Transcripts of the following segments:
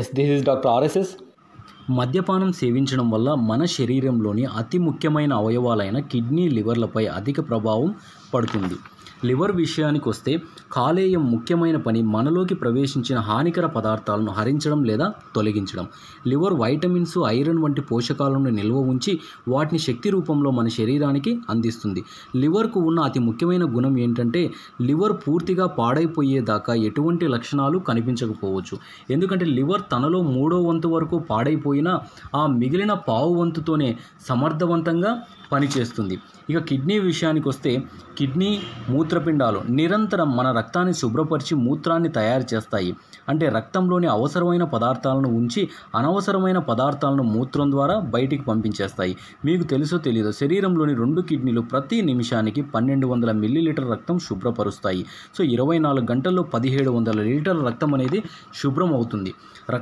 Yes, this is doctor RSS. మద్యపానం సేవించడం వల్ల మన శరీరంలోని అతి ముఖ్యమైన అవయవాలైన కిడ్నీ, లివర్లపై అధిక ప్రభావం పడుతుంది. లివర్ విషయానికి వస్తే కాలేయం ముఖ్యమైన పని మనలోకి ప్రవేశించిన హానికర పదార్థాలను హరించడం లేదా తొలగించడం. లివర్ వైటమిన్స్, ఐరన్ వంటి పోషకాలను నిల్వ ఉంచి వాటిని శక్తి రూపంలో మన శరీరానికి అందిస్తుంది. లివర్కు ఉన్న అతి ముఖ్యమైన గుణం ఏంటంటే లివర్ పూర్తిగా పాడైపోయేదాకా ఎటువంటి లక్షణాలు కనిపించకపోవచ్చు. ఎందుకంటే లివర్ తనలో 3వ వంతు వరకు పాడైపోయినా ఆ మిగిలిన పావు వంతుతోనే సమర్థవంతంగా పనిచేస్తుంది. ఇక కిడ్నీ విషయానికి వస్తే కిడ్నీ, మూత్రపిండాలు నిరంతరం మన రక్తాన్ని శుభ్రపరిచి మూత్రాన్ని తయారు చేస్తాయి. అంటే రక్తంలోని అవసరమైన పదార్థాలను ఉంచి అనవసరమైన పదార్థాలను మూత్రం ద్వారా బయటికి పంపించేస్తాయి. మీకు తెలుసో తెలీదో శరీరంలోని 2 కిడ్నీలు ప్రతి నిమిషానికి 1200 మిల్లీలీటర్ రక్తం శుభ్రపరుస్తాయి. సో 24 గంటల్లో 1700 లీటర్ల రక్తం అనేది శుభ్రం అవుతుంది.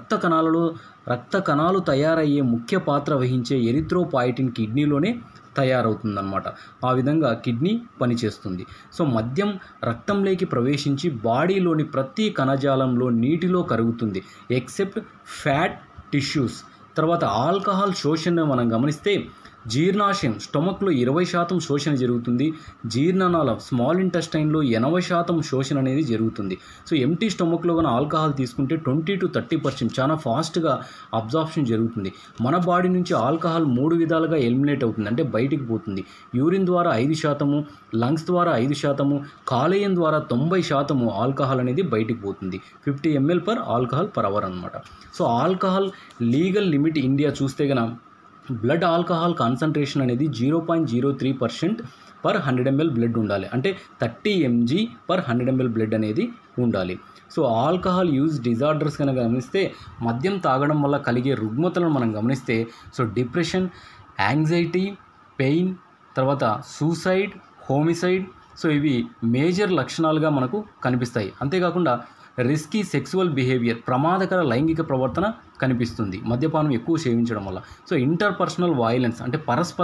రక్త కణాలు తయారయ్యే ముఖ్య పాత్ర వహించే ఎరిథ్రోపాయిటిన్ కిడ్నీలోనే తయారవుతుందన్నమాట. ఆ విధంగా కిడ్నీ పనిచేస్తుంది. సో మద్యం రక్తంలోకి ప్రవేశించి బాడీలోని ప్రతి కణజాలంలో నీటిలో కరుగుతుంది ఎక్సెప్ట్ ఫ్యాట్ టిష్యూస్. తర్వాత ఆల్కహాల్ శోషణ మనం గమనిస్తే జీర్ణాశయం స్టొమక్లో 20% శోషణ జరుగుతుంది. జీర్ణనాళ స్మాల్ ఇంటెస్టైన్లో 80% శోషణ అనేది జరుగుతుంది. సో ఎంటీ స్టొమక్లో కానీ ఆల్కహాల్ తీసుకుంటే 20 to 30% చాలా ఫాస్ట్గా అబ్జార్ప్షన్ జరుగుతుంది. మన బాడీ నుంచి ఆల్కహాల్ 3 విధాలుగా ఎలిమినేట్ అవుతుంది, అంటే బయటికి పోతుంది. యూరిన్ ద్వారా 5%, లంగ్స్ ద్వారా 5%, కాలేయం ద్వారా 90% ఆల్కహాల్ అనేది బయటికి పోతుంది. 50 ml per alcohol per hour అనమాట. So alcohol legal limit India చూస్తే గన బ్లడ్ ఆల్కహాల్ కాన్సన్ట్రేషన్ అనేది 0.03% per 100 ml బ్లడ్ ఉండాలి. అంటే 30 mg per 100 ml బ్లడ్ అనేది ఉండాలి. సో ఆల్కహాల్ యూజ్ డిజార్డర్స్ కనుక గమనిస్తే మద్యం తాగడం వల్ల కలిగే రుగ్మతలను మనం గమనిస్తే సో డిప్రెషన్, యాంగ్జైటీ, పెయిన్, తర్వాత సూసైడ్, హోమిసైడ్, సో ఇవి మేజర్ లక్షణాలుగా మనకు కనిపిస్తాయి. అంతేకాకుండా రిస్కీ సెక్సువల్ బిహేవియర్, ప్రమాదకర లైంగిక ప్రవర్తన కనిపిస్తుంది మద్యపానం ఎక్కువ సేవించడం వల్ల. సో ఇంటర్పర్సనల్ వైలెన్స్ అంటే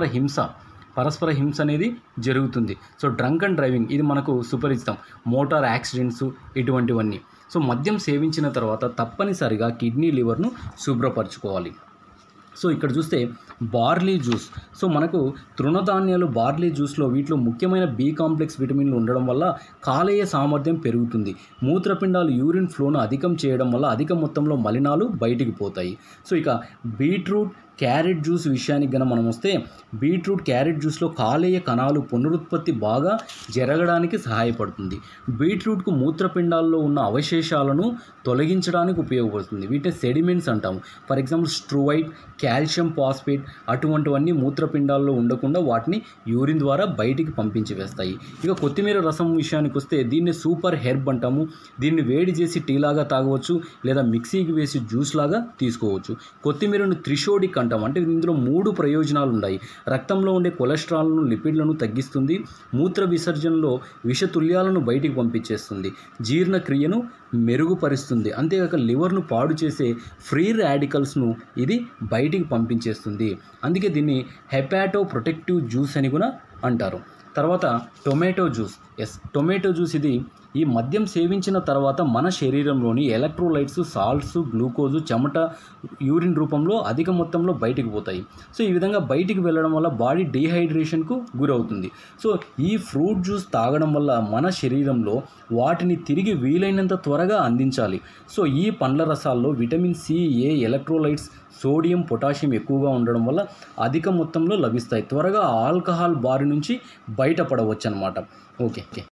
పరస్పర హింస అనేది జరుగుతుంది. సో డ్రంక్ అండ్ డ్రైవింగ్ ఇది మనకు సుపరిచితం, మోటార్ యాక్సిడెంట్స్ ఇటువంటివన్నీ. సో మద్యం సేవించిన తర్వాత తప్పనిసరిగా కిడ్నీ, లివర్ను శుభ్రపరచుకోవాలి. సో ఇక్కడ చూస్తే బార్లీ జ్యూస్, సో మనకు తృణధాన్యాలు బార్లీ జ్యూస్లో వీటిలో ముఖ్యమైన బి కాంప్లెక్స్ విటమిన్లు ఉండడం వల్ల కాలేయ సామర్థ్యం పెరుగుతుంది. మూత్రపిండాలు యూరిన్ ఫ్లోను అధికం చేయడం వల్ల అధిక మొత్తంలో మలినాలు బయటికి పోతాయి. సో ఇక బీట్రూట్, క్యారెట్ జ్యూస్ విషయానికి గన మనం వస్తే బీట్రూట్, క్యారెట్ జ్యూస్లో కాలేయ కణాలు పునరుత్పత్తి బాగా జరగడానికి సహాయపడుతుంది. బీట్రూట్కు మూత్రపిండాల్లో ఉన్న అవశేషాలను తొలగించడానికి ఉపయోగపడుతుంది. వీటిని సెడిమెంట్స్ అంటాము. For example struvite, calcium phosphate అటువంటివన్నీ మూత్రపిండాల్లో ఉండకుండా వాటిని యూరిన్ ద్వారా బయటికి పంపించి వేస్తాయి. ఇక కొత్తిమీర రసం విషయానికి వస్తే దీన్ని సూపర్ హెర్బ్ అంటాము. దీన్ని వేడి చేసి టీ లాగా తాగవచ్చు లేదా మిక్సీకి వేసి జ్యూస్ లాగా తీసుకోవచ్చు. కొత్తిమీరను త్రిశోడిక్ అంటాం, అంటే ఇందులో 3 ప్రయోజనాలు ఉన్నాయి. రక్తంలో ఉండే కొలెస్ట్రాల్ను, లిపిడ్లను తగ్గిస్తుంది, మూత్ర విసర్జనలో విషతుల్యాలను బయటికి పంపించేస్తుంది, జీర్ణక్రియను మెరుగుపరుస్తుంది, అంతేకాక లివర్ను పాడు చేసే ఫ్రీ రాడికల్స్ను ఇది బయటికి పంపించేస్తుంది. అందుకే దీన్ని హెపాటో ప్రొటెక్టివ్ జ్యూస్ అని కూడా అంటారు. తర్వాత టొమాటో జ్యూస్. టొమాటో జ్యూస్ ఇది ఈ మద్యం సేవించిన తర్వాత మన శరీరంలోని ఎలక్ట్రోలైట్స్, సాల్ట్స్, గ్లూకోజు చెమట, యూరిన్ రూపంలో అధిక మొత్తంలో బయటికి పోతాయి. సో ఈ విధంగా బయటికి వెళ్ళడం వల్ల బాడీ డీహైడ్రేషన్కు గురవుతుంది. సో ఈ ఫ్రూట్ జ్యూస్ తాగడం వల్ల మన శరీరంలో వాటిని తిరిగి వీలైనంత త్వరగా అందించాలి. సో ఈ పండ్ల రసాల్లో vitamin C, A, electrolytes, sodium, potassium ఎక్కువగా ఉండడం వల్ల అధిక మొత్తంలో లభిస్తాయి. త్వరగా ఆల్కహాల్ బారి నుంచి బయటపడవచ్చు అన్నమాట. ఓకే.